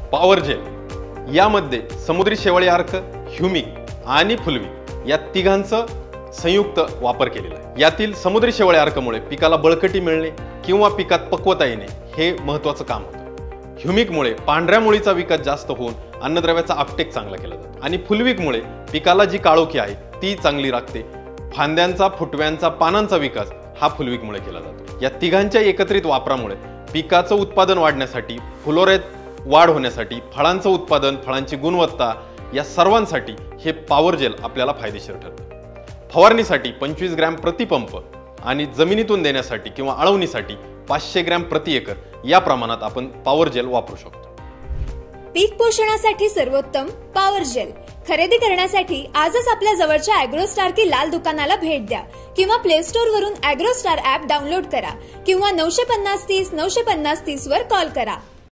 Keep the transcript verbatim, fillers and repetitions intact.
Power gel यामध्ये समुद्री शेवाळी अर्क, ह्युमिक आणि फुलवी या तिघांचं संयुक्त वापर केलेला आहे। यातील समुद्री शेवाळी अर्कमुळे पिकाला बळकटी मिळणे किंवा पिकात पक्वता येणे हे महत्त्वाचं काम होतं। ह्युमिकमुळे पांढऱ्या मुळीचा विकास जास्त होऊन अन्नद्रव्याचा अपटेक चांगला केला जातो आणि फुलविकमुळे पिकाला जी काळोखी आहे ती चांगली राखते। फांद्यांचा, फुटव्यांचा, पानांचा विकास हा फुलविकमुळे केला जातो। या तिघांच्या एकत्रित वापरामुळे पिकाचं उत्पादन वाढण्यासाठी, फुलोऱ्यात वाढ होण्यासाठी, फळांचं उत्पादन, फळांची गुणवत्ता या सर्वांसाठी हे पॉवर जेल आपल्याला फायदेशीर ठरतं। फवारणीसाठी पंचवीस ग्रॅम प्रति पंप आणि जमिनीतून देण्यासाठी किंवा आळवणीसाठी पाचशे ग्रॅम प्रति एकर या प्रमाणात आपण पॉवर जेल वापरू शकतो। पीक पोषणासाठी सर्वोत्तम पॉवर जेल खरेदी करण्यासाठी आजच आपल्या जवळच्या ॲग्रोस्टार की लाल दुकानाला भेट द्या किंवा प्ले स्टोर वरून ॲग्रोस्टार ॲप डाउनलोड करा किंवा नऊशे पन्नास तीस नऊशे पन्नास तीस वर कॉल करा।